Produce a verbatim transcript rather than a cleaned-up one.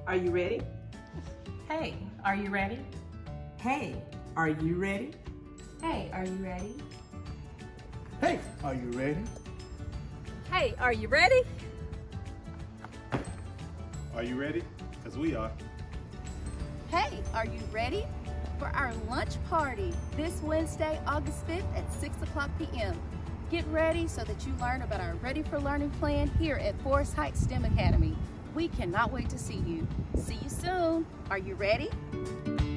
are you ready? Hey, are you ready? Hey, are you ready? Hey, are you ready? Hey, are you ready? Hey, are you ready? Are you ready? Because we are. Hey, are you ready for our lunch party this Wednesday, August fifth at six o'clock p m Get ready so that you learn about our Ready for Learning plan here at Forest Heights STEM Academy. We cannot wait to see you. See you soon. Are you ready?